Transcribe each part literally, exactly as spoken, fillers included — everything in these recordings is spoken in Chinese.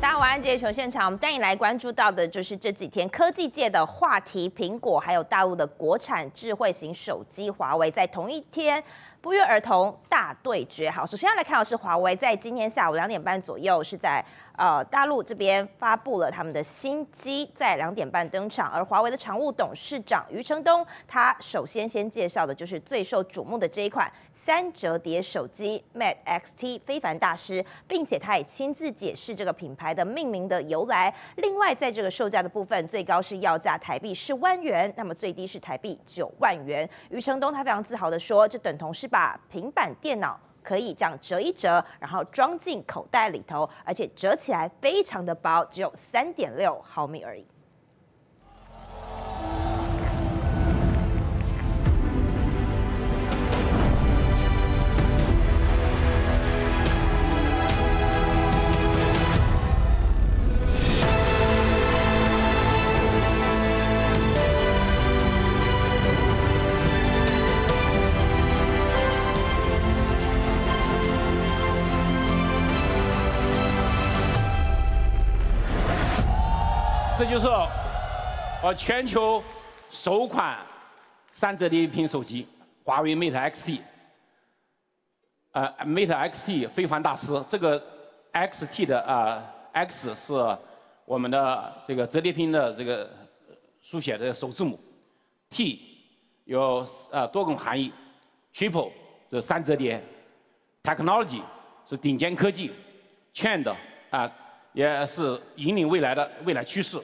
大家晚安，这里是现场，我们带你来关注到的就是这几天科技界的话题，苹果还有大陆的国产智慧型手机华为，在同一天不约而同大对决。好，首先要来看的是华为，在今天下午两点半左右是在呃大陆这边发布了他们的新机，在两点半登场。而华为的常务董事长余承东，他首先先介绍的就是最受瞩目的这一款三折叠手机 Mate X T 非凡大师，并且他也亲自解释这个品牌的命名的由来。另外，在这个售价的部分，最高是要价台币十万元，那么最低是台币九万元。余承东他非常自豪的说，这等同是把平板电脑可以这样折一折，然后装进口袋里头，而且折起来非常的薄，只有三点六毫米而已。 这就是呃全球首款三折叠屏手机，华为 Mate X T。呃 ，Mate X T 非凡大师，这个 X T 的呃 X 是我们的这个折叠屏的这个书写的首字母 ，T 有呃多种含义 ，Triple 是三折叠 ，Technology 是顶尖科技 ，Trend 啊、呃、也是引领未来的未来趋势。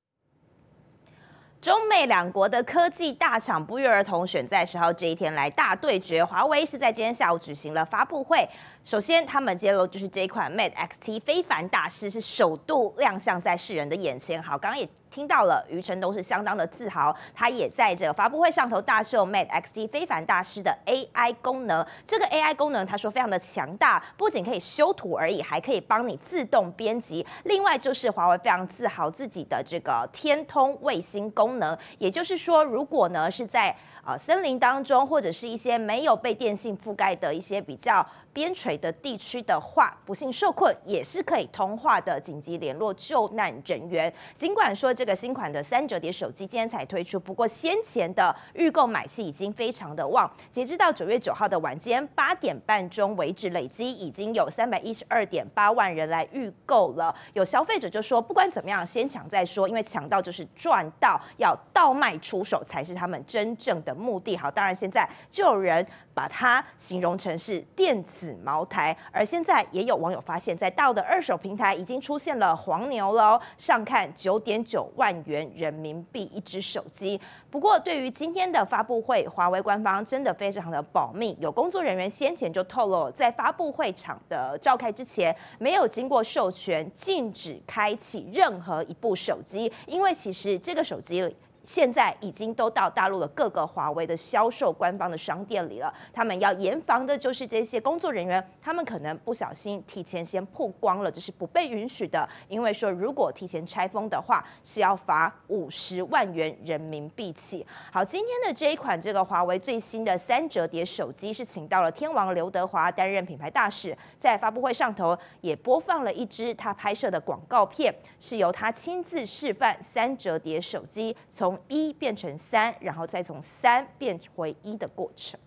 中美两国的科技大厂不约而同选在十号这一天来大对决。华为是在今天下午举行了发布会，首先他们揭露就是这一款 Mate X T 非凡大师是首度亮相在世人的眼前。好，刚刚也听到了，余承东是相当的自豪，他也在这个发布会上头大秀 Mate X T 非凡大师的 A I 功能。这个 A I 功能他说非常的强大，不仅可以修图而已，还可以帮你自动编辑。另外就是华为非常自豪自己的这个天通卫星功能，也就是说，如果呢是在呃森林当中，或者是一些没有被电信覆盖的一些比较边陲的地区的话，不幸受困也是可以通话的紧急联络救难人员。尽管说这个新款的三折叠手机今天才推出，不过先前的预购买气已经非常的旺。截至到九月九号的晚间八点半钟为止，累积已经有三百一十二点八万人来预购了。有消费者就说，不管怎么样，先抢再说，因为抢到就是赚到，要倒卖出手才是他们真正的目的。好，当然现在就有人把它形容成是电子茅台，而现在也有网友发现，在大陆的二手平台已经出现了黄牛了哦，上看九点九万元人民币一只手机。不过，对于今天的发布会，华为官方真的非常的保密，有工作人员先前就透露，在发布会场的召开之前，没有经过授权，禁止开启任何一部手机，因为其实这个手机里现在已经都到大陆的各个华为的销售官方的商店里了，他们要严防的就是这些工作人员，他们可能不小心提前先曝光了，这是不被允许的。因为说如果提前拆封的话，是要罚五十万元人民币起。好，今天的这一款这个华为最新的三折叠手机是请到了天王刘德华担任品牌大使，在发布会上头也播放了一支他拍摄的广告片，是由他亲自示范三折叠手机从一变成三，然后再从三变回一的过程。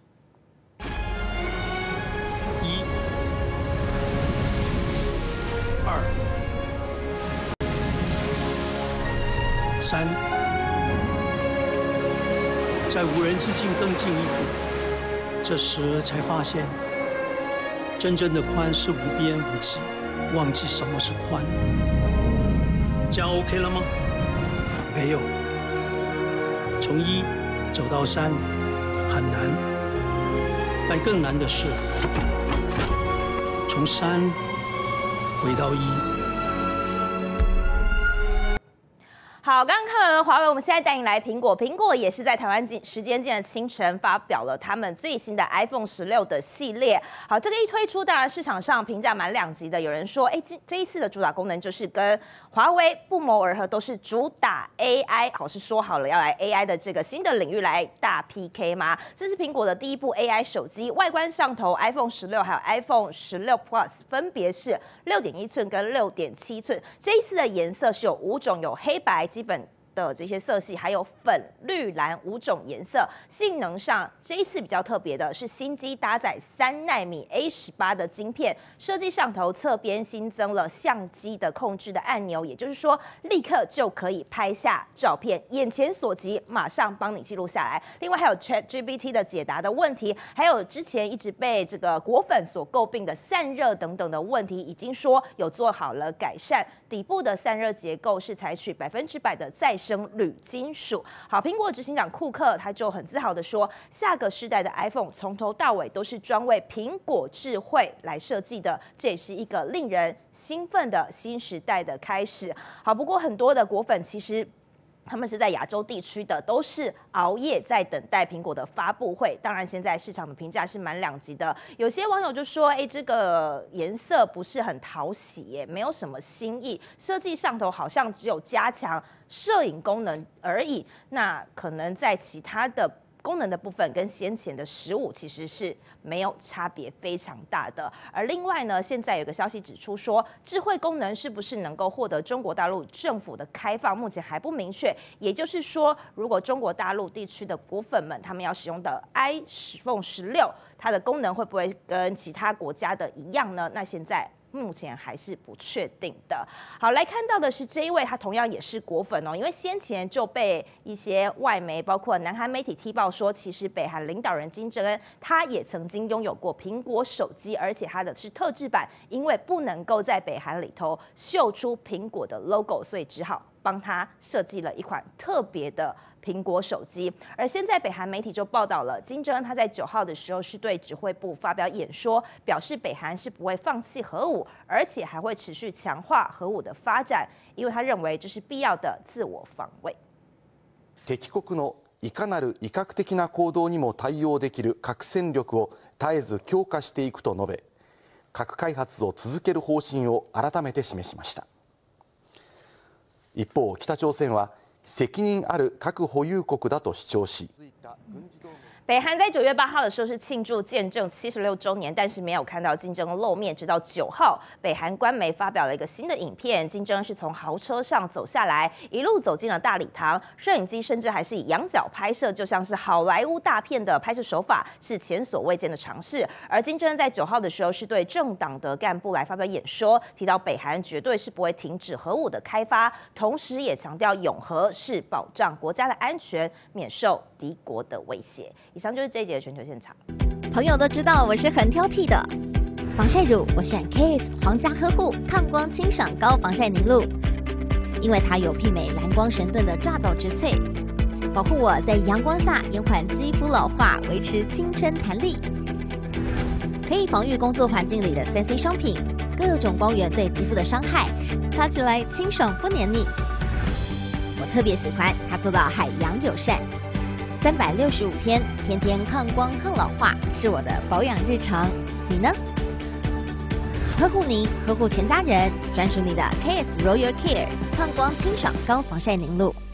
一、二、三，在无人之境更进一步，这时才发现，真正的宽是无边无际，忘记什么是宽。这样 OK 了吗？没有。从一走到三很难，但更难的是从三回到一。 好， 好，刚刚看完了华为，我们现在带你来苹果。苹果也是在台湾时间今天的清晨发表了他们最新的 iPhone 十六的系列。好，这个一推出，当然市场上评价蛮两极的。有人说，哎，这这一次的主打功能就是跟华为不谋而合，都是主打 A I。好，是说好了要来 A I 的这个新的领域来大 P K 吗？这是苹果的第一部 A I 手机，外观上头 iPhone 十六还有 iPhone 十六 Plus 分别是六点一寸跟六点七寸。这一次的颜色是有五种，有黑白。基本的这些色系，还有粉、绿、蓝五种颜色。性能上，这一次比较特别的是新机搭载三奈米 A 十八的晶片，设计上头侧边新增了相机的控制的按钮，也就是说，立刻就可以拍下照片，眼前所及，马上帮你记录下来。另外还有 ChatGPT 的解答的问题，还有之前一直被这个果粉所诟病的散热等等的问题，已经说有做好了改善。底部的散热结构是采取百分之百的再生铝金属。好，苹果执行长库克他就很自豪的说，下个世代的 iPhone 从头到尾都是专为苹果智慧来设计的，这也是一个令人兴奋的新时代的开始。好，不过很多的果粉其实他们是在亚洲地区的，都是熬夜在等待苹果的发布会。当然，现在市场的评价是蛮两极的。有些网友就说：“哎，这个颜色不是很讨喜耶，没有什么新意，设计上头好像只有加强摄影功能而已。那可能在其他的功能的部分跟先前的十五其实是没有差别非常大的。而另外呢，现在有个消息指出说，智慧功能是不是能够获得中国大陆政府的开放，目前还不明确。也就是说，如果中国大陆地区的果粉们他们要使用的 iPhone 十六，它的功能会不会跟其他国家的一样呢？那现在目前还是不确定的。好，来看到的是这一位，他同样也是果粉哦，因为先前就被一些外媒，包括南韩媒体踢爆说，其实北韩领导人金正恩他也曾经拥有过苹果手机，而且他的是特制版，因为不能够在北韩里头秀出苹果的 logo， 所以只好帮他设计了一款特别的苹果手机。而现在北韩媒体就报道了，金正恩他在九号的时候是对指挥部发表演说，表示北韩是不会放弃核武，而且还会持续强化核武的发展，因为他认为这是必要的自我防卫。 敵国のいかなる威嚇的な行動にも対応できる核戦力を絶えず強化していくと述べ、核開発を続ける方針を改めて示しました。一方、北朝鮮は責任ある核保有国だと主張し。 北韩在九月八号的时候是庆祝建政七十六周年，但是没有看到金正恩露面。直到九号，北韩官媒发表了一个新的影片，金正恩是从豪车上走下来，一路走进了大礼堂，摄影机甚至还是以仰角拍摄，就像是好莱坞大片的拍摄手法，是前所未见的尝试。而金正恩在九号的时候是对政党的干部来发表演说，提到北韩绝对是不会停止核武的开发，同时也强调永和是保障国家的安全，免受敌国的威胁。以上就是这一节的全球现场。 朋友都知道我是很挑剔的，防晒乳我选 Kiss 皇家呵护抗光清爽高防晒凝露，因为它有媲美蓝光神盾的抓藻植萃，保护我在阳光下延缓肌肤老化，维持青春弹力。可以防御工作环境里的三 C 商品，各种光源对肌肤的伤害，擦起来清爽不黏腻。我特别喜欢它做到海洋友善。三百六十五天，天天抗光抗老化，是我的保养日常。你呢？呵护您，呵护全家人，专属你的 K S Royal Care 抗光清爽高防晒凝露。